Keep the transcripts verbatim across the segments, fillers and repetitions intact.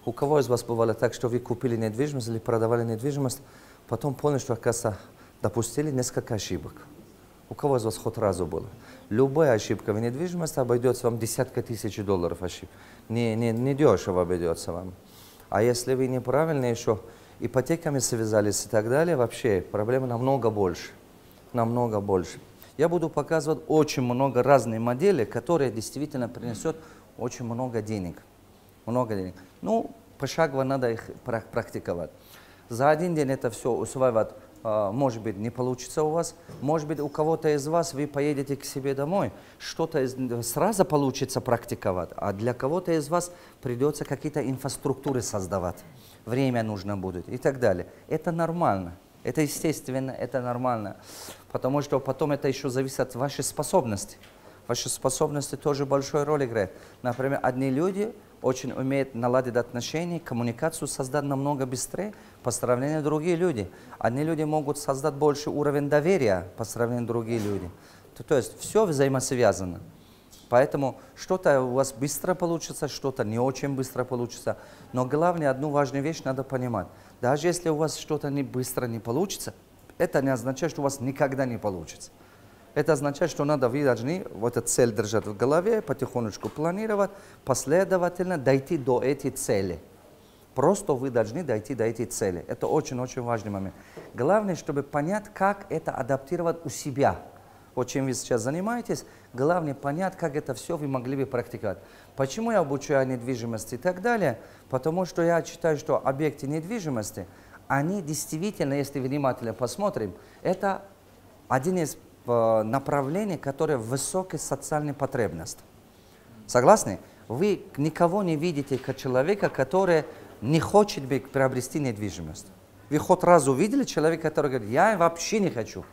У кого из вас бывало так, что вы купили недвижимость или продавали недвижимость, потом поняли, что, оказывается, допустили несколько ошибок? У кого из вас хоть разу было? Любая ошибка в недвижимости обойдется вам десятка тысяч долларов ошибок. Не, не, не дешево обойдется вам. А если вы неправильно еще ипотеками связались и так далее, вообще проблемы намного больше. Намного больше. Я буду показывать очень много разных моделей, которые действительно принесут очень много денег. Много денег. Ну, пошагово надо их практиковать. За один день это все усваивать, может быть, не получится у вас. Может быть, у кого-то из вас вы поедете к себе домой, что-то сразу получится практиковать, а для кого-то из вас придется какие-то инфраструктуры создавать. Время нужно будет и так далее. Это нормально. Это естественно, это нормально. Потому что потом это еще зависит от вашей способности. Ваши способности тоже большую роль играют. Например, одни люди очень умеют наладить отношения, коммуникацию создать намного быстрее по сравнению с другими людьми. Одни люди могут создать больше уровень доверия по сравнению с другими людьми. То, то есть все взаимосвязано. Поэтому что-то у вас быстро получится, что-то не очень быстро получится. Но главное, одну важную вещь надо понимать. Даже если у вас что-то не быстро не получится, это не означает, что у вас никогда не получится. Это означает, что надо, вы должны вот эту цель держать в голове, потихонечку планировать, последовательно дойти до этой цели. Просто вы должны дойти до этой цели. Это очень-очень важный момент. Главное, чтобы понять, как это адаптировать у себя. Вот чем вы сейчас занимаетесь, главное понять, как это все вы могли бы практиковать. Почему я обучаю недвижимости и так далее? Потому что я считаю, что объекты недвижимости, они действительно, если внимательно посмотрим, это один из направлений, которое высокая социальная потребность. Согласны? Вы никого не видите как человека, который не хочет приобрести недвижимость. Вы хоть раз увидели человека, который говорит, я вообще не хочу.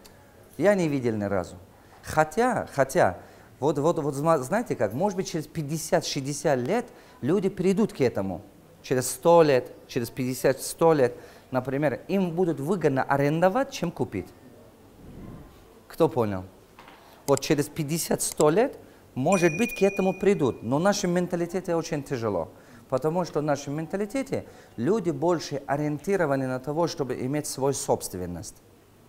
Я не видел ни разу. Хотя, хотя, вот, вот, вот знаете как, может быть через пятьдесят-шестьдесят лет люди придут к этому. Через сто лет, через пятьдесят-сто лет, например, им будет выгодно арендовать, чем купить. Кто понял? Вот через пятьдесят-сто лет, может быть, к этому придут. Но в нашем менталитете очень тяжело. Потому что в нашем менталитете люди больше ориентированы на то, чтобы иметь свою собственность.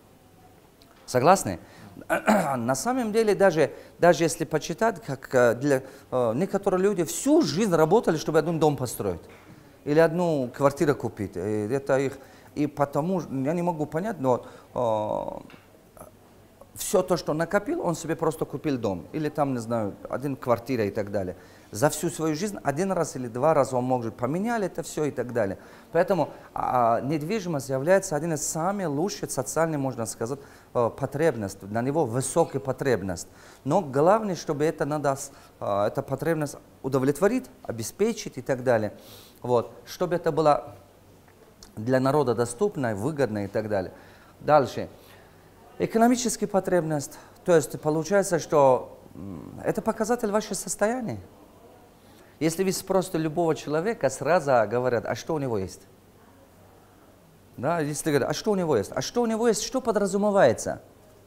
Согласны? На самом деле, даже, даже если почитать, как для, э, некоторые люди всю жизнь работали, чтобы один дом построить. Или одну квартиру купить. И, это их, и потому, я не могу понять, но... Э, все то, что накопил, он себе просто купил дом. Или там, не знаю, один квартира и так далее. За всю свою жизнь один раз или два раза он может поменять это все и так далее. Поэтому а, недвижимость является одним из самых лучших социальных, можно сказать, потребностей. На него высокая потребность. Но главное, чтобы это надо, а, эта потребность удовлетворить, обеспечить и так далее. Вот. Чтобы это было для народа доступно, выгодно и так далее. Дальше. Экономическая потребность, то есть получается, что это показатель вашего состояния. Если вы спросите любого человека, сразу говорят, а что у него есть? Да, если говорят, а что у него есть? А что у него есть, что подразумевается?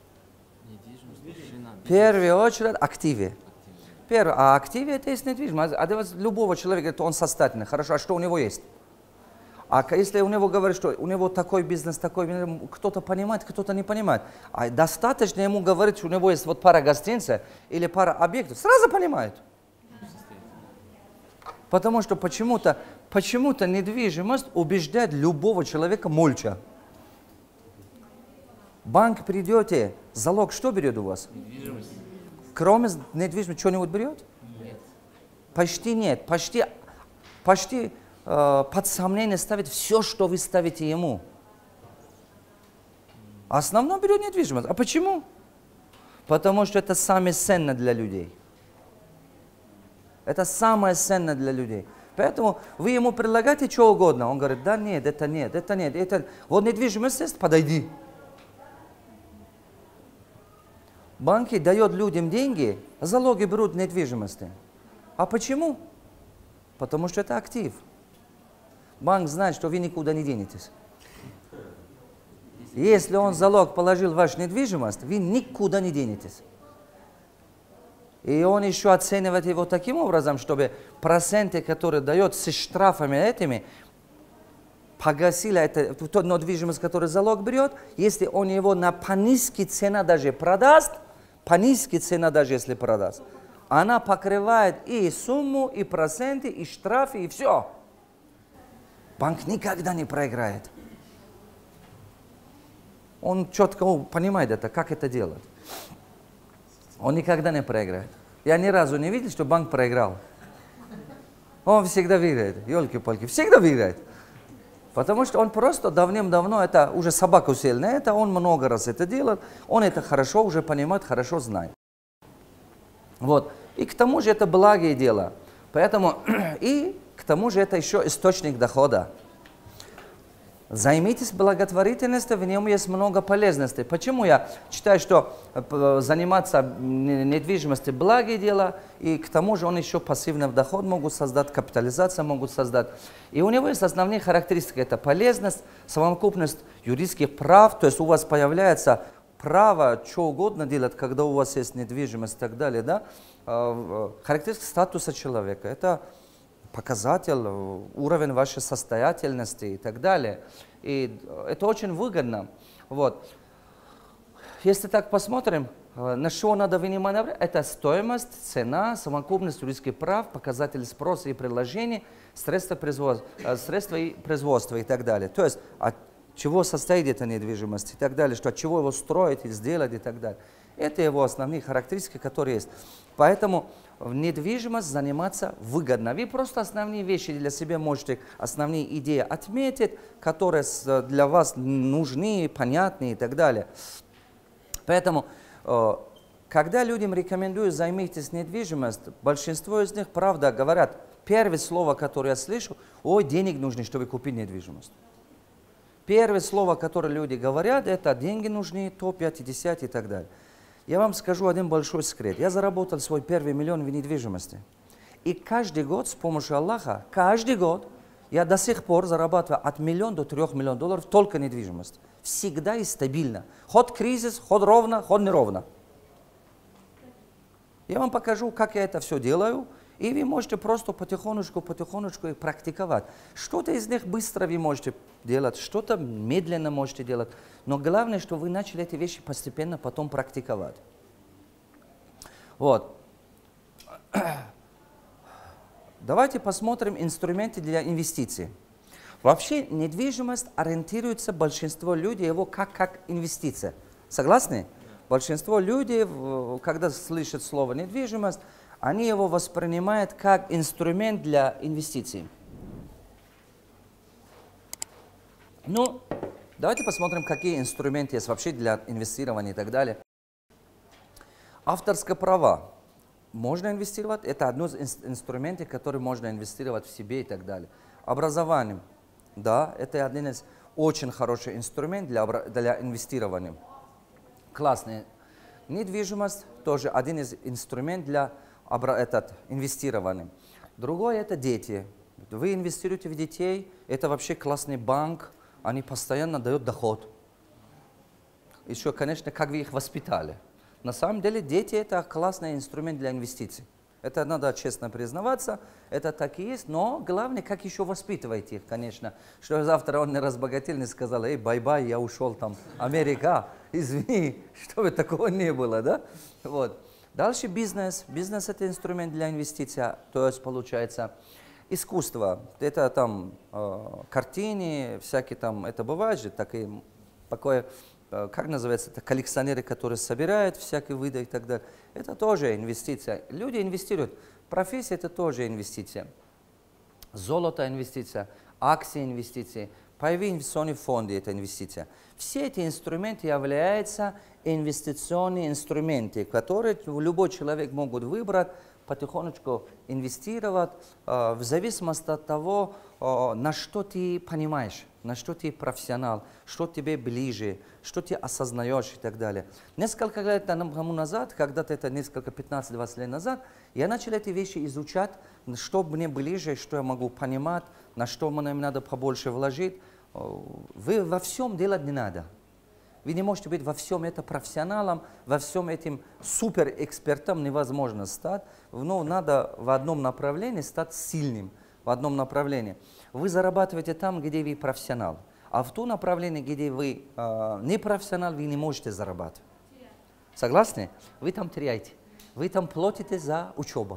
В первую очередь активы. Первое, а активы это есть недвижимость. А любого человека говорит, он состоятельный. Хорошо, а что у него есть? А если у него говорят, что у него такой бизнес, такой бизнес, кто-то понимает, кто-то не понимает. А достаточно ему говорить, что у него есть вот пара гостиниц или пара объектов, сразу понимает. Потому что почему-то почему-то недвижимость убеждает любого человека молча. Банк придете, залог что берет у вас? Недвижимость. Кроме недвижимости что-нибудь берет? Нет. Почти нет. Почти, почти э, под сомнение ставит все, что вы ставите ему. А основном берет недвижимость. А почему? Потому что это самое ценное для людей. Это самое ценное для людей. Поэтому вы ему предлагаете что угодно. Он говорит, да нет, это нет, это нет. Это... Вот недвижимость есть, подойди. Банки дают людям деньги, залоги берут недвижимости. А почему? Потому что это актив. Банк знает, что вы никуда не денетесь. Если он залог положил в вашу недвижимость, вы никуда не денетесь. И он еще оценивает его таким образом, чтобы проценты, которые дает с штрафами этими, погасили это, тот недвижимость, который залог берет, если он его на по низкой цене даже продаст, по низкой цене даже если продаст, она покрывает и сумму, и проценты, и штрафы, и все. Банк никогда не проиграет. Он четко понимает это, как это делать. Он никогда не проиграет. Я ни разу не видел, что банк проиграл. Он всегда выиграет. Ёлки-палки, всегда выиграет. Потому что он просто давным-давно, это уже собаку сел на это, он много раз это делал, он это хорошо уже понимает, хорошо знает. Вот. И к тому же это благое дело. Поэтому, и к тому же это еще источник дохода. Займитесь благотворительностью, в нем есть много полезностей. Почему я считаю, что заниматься недвижимостью благое дело, и к тому же он еще пассивный доход могут создать, капитализацию могут создать. И у него есть основные характеристики. Это полезность, совокупность юридических прав, то есть у вас появляется право что угодно делать, когда у вас есть недвижимость и так далее. Да? Характеристика статуса человека. Это показатель, уровень вашей состоятельности и так далее. И это очень выгодно. Вот. Если так посмотрим, на что надо внимание, это стоимость, цена, совокупность юридических прав, показатели спроса и предложений, средства производства, средства и производства и так далее. То есть от чего состоит эта недвижимость и так далее, что от чего его строить и сделать и так далее. Это его основные характеристики, которые есть. Поэтому в недвижимость заниматься выгодно. Вы просто основные вещи для себя можете, основные идеи отметить, которые для вас нужны, понятны и так далее. Поэтому, когда людям рекомендую займитесь недвижимостью, большинство из них, правда, говорят, первое слово, которое я слышу, ой, денег нужны, чтобы купить недвижимость. Первое слово, которое люди говорят, это деньги нужны, то пять, десять и так далее. Я вам скажу один большой секрет. Я заработал свой первый миллион в недвижимости. И каждый год с помощью Аллаха, каждый год, я до сих пор зарабатываю от миллиона до трех миллионов долларов только недвижимость. Всегда и стабильно. Ход кризис, ход ровно, ход неровно. Я вам покажу, как я это все делаю. И вы можете просто потихонечку, потихонечку их практиковать. Что-то из них быстро вы можете делать, что-то медленно можете делать. Но главное, что вы начали эти вещи постепенно потом практиковать. Вот. Давайте посмотрим инструменты для инвестиций. Вообще недвижимость ориентируется большинство людей его как, как инвестиция. Согласны? Большинство людей, когда слышат слово недвижимость, они его воспринимают как инструмент для инвестиций. Ну, давайте посмотрим, какие инструменты есть вообще для инвестирования и так далее. Авторское право. Можно инвестировать. Это одно из инструментов, которые можно инвестировать в себе и так далее. Образование. Да, это один из очень хороших инструментов для, для инвестирования. Классный. Недвижимость тоже один из инструментов для этот, инвестирования. Другое это дети. Вы инвестируете в детей, это вообще классный банк, они постоянно дают доход. Еще, конечно, как вы их воспитали. На самом деле дети это классный инструмент для инвестиций. Это надо честно признаваться, это так и есть, но главное, как еще воспитываете их, конечно. Что завтра он не разбогател, не сказал, эй, бай-бай, я ушел там, Америка, извини, чтобы такого не было, да? Вот. Дальше бизнес. Бизнес это инструмент для инвестиций, то есть получается искусство. Это там э, картины, всякие там, это бывает же, такие, такое, э, как называется, это коллекционеры, которые собирают всякие виды и так далее. Это тоже инвестиция. Люди инвестируют. Профессия это тоже инвестиция. Золото инвестиция, акции инвестиции, паевые инвестиционные фонды это инвестиция. Все эти инструменты являются инвестиционные инструменты, которые любой человек может выбрать, потихонечку инвестировать, э, в зависимости от того, э, на что ты понимаешь, на что ты профессионал, что тебе ближе, что ты осознаешь и так далее. Несколько лет тому назад, когда-то это несколько пятнадцать-двадцать лет назад, я начал эти вещи изучать, что мне ближе, что я могу понимать, на что мне надо побольше вложить. Вы во всем делать не надо. Вы не можете быть во всем это профессионалом, во всем этим суперэкспертом невозможно стать, но надо в одном направлении стать сильным, в одном направлении. Вы зарабатываете там, где вы профессионал, а в том направлении, где вы э, не профессионал, вы не можете зарабатывать. Согласны? Вы там теряете, вы там платите за учебу.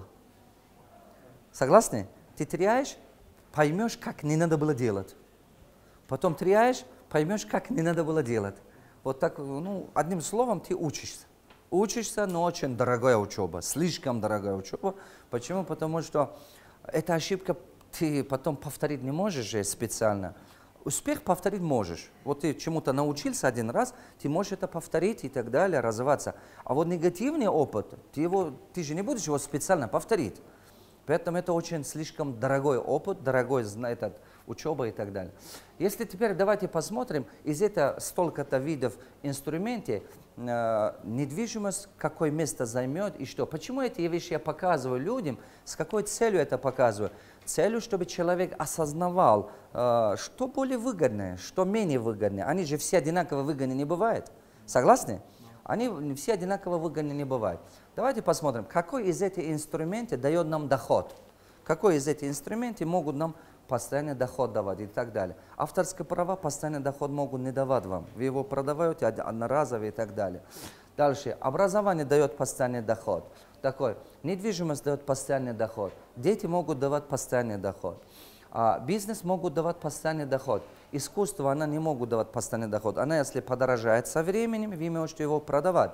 Согласны? Ты теряешь, поймешь, как не надо было делать. Потом теряешь, поймешь, как не надо было делать. Вот так, ну, одним словом, ты учишься. Учишься, но очень дорогая учеба, слишком дорогая учеба. Почему? Потому что эта ошибка ты потом повторить не можешь же специально. Успех повторить можешь. Вот ты чему-то научился один раз, ты можешь это повторить и так далее, развиваться. А вот негативный опыт, ты, его, ты же не будешь его специально повторить. Поэтому это очень слишком дорогой опыт, дорогой этот, учеба и так далее. Если теперь давайте посмотрим, из этого столько-то видов инструментов, э, недвижимость какое место займет и что. Почему эти вещи я показываю людям, с какой целью это показываю? Целью, чтобы человек осознавал, э, что более выгодное, что менее выгодное. Они же все одинаково выгодны не бывают. Согласны? Они все одинаково выгодны не бывают. Давайте посмотрим, какой из этих инструментов дает нам доход. Какой из этих инструментов могут нам постоянный доход давать и так далее. Авторские права постоянный доход могут не давать вам. Вы его продаете одноразово и так далее. Дальше. Образование дает постоянный доход. Такой. Недвижимость дает постоянный доход. Дети могут давать постоянный доход. А бизнес могут давать постоянный доход. Искусство, она не могут давать постоянный доход. Она, если подорожает со временем, вы можете его продавать.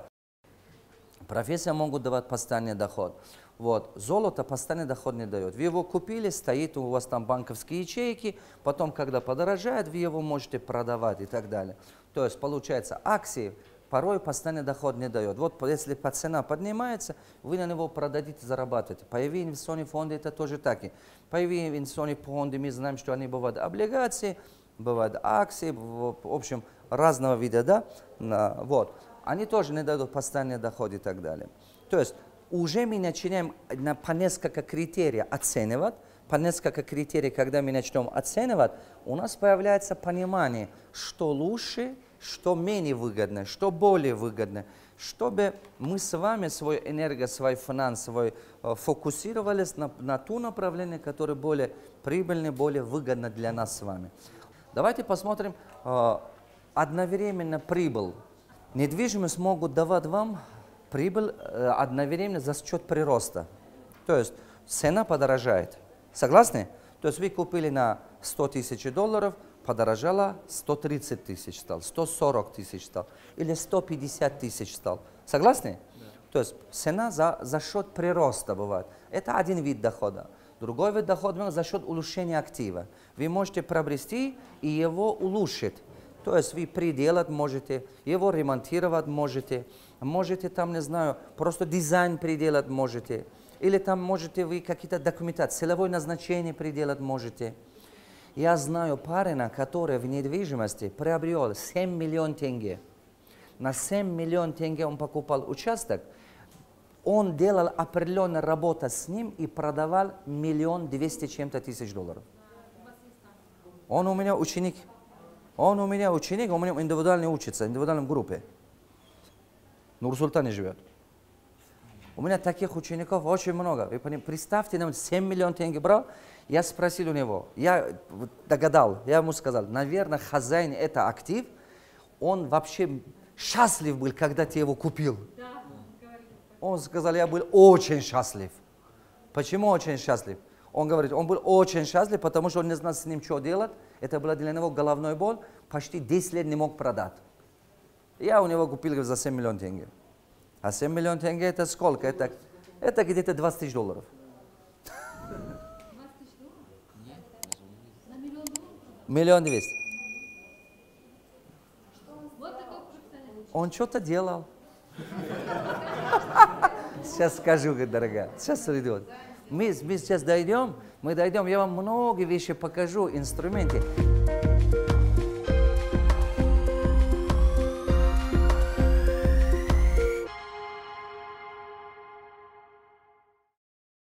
Профессия могут давать постоянный доход. Вот. Золото постоянный доход не дает. Вы его купили, стоит у вас там банковские ячейки, потом, когда подорожает, вы его можете продавать и так далее. То есть, получается, акции порой постоянный доход не дает. Вот если цена поднимается, вы на него продадите, зарабатываете. Паевые инвестиционные фонды это тоже так. Паевые инвестиционные фонды, мы знаем, что они бывают облигации, бывают акции, в общем, разного вида, да, вот. Они тоже не дадут постоянный доход и так далее. То есть, уже мы начинаем на, по несколько критериев оценивать, по несколько критериев, когда мы начнем оценивать, у нас появляется понимание, что лучше, что менее выгодно, что более выгодно, чтобы мы с вами свою энергию, свой финанс, свой, э, фокусировались на, на то направление, которое более прибыльное, более выгодно для нас с вами. Давайте посмотрим э, одновременно прибыль. Недвижимость могут давать вам прибыль э, одновременно за счет прироста. То есть цена подорожает. Согласны? То есть вы купили на сто тысяч долларов, подорожало сто тридцать тысяч стал, сто сорок тысяч стал, или сто пятьдесят тысяч стал. Согласны? Да. То есть цена за, за счет прироста бывает. Это один вид дохода. Другой вид дохода за счет улучшения актива. Вы можете приобрести и его улучшить. То есть вы приделать можете, его ремонтировать можете, можете там, не знаю, просто дизайн приделать можете, или там можете вы какие-то документации, целевое назначение приделать можете. Я знаю парня, который в недвижимости приобрел семь миллионов тенге. На семь миллионов тенге он покупал участок, он делал определенную работу с ним и продавал миллион двести чем-то тысяч долларов. Он у меня ученик. Он у меня ученик, он у меня индивидуально учится, в индивидуальной группе. В Нур-Султане живет. У меня таких учеников очень много. Вы представьте, нам семь миллионов тенге брал. Я спросил у него, я догадал, я ему сказал, наверное, хозяин это актив, он вообще счастлив был, когда ты его купил. Да. Он сказал, я был очень счастлив. Почему очень счастлив? Он говорит, он был очень счастлив, потому что он не знал с ним, что делать. Это была для него головной боль. Почти десять лет не мог продать. Я у него купил за семь миллионов тенге. А семь миллионов тенге это сколько? Это, это где-то двадцать тысяч долларов. Миллион двести. Он что-то делал. Сейчас скажу, дорогая. Сейчас идет. Мы, мы сейчас дойдем, мы дойдем, я вам много вещей покажу, инструменты.